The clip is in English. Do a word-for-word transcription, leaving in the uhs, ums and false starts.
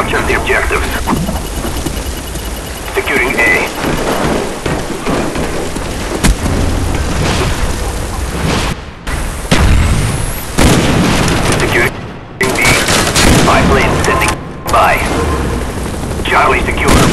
Capture the objectives. Securing A. Securing B. Spy plane standing by. Charlie secure.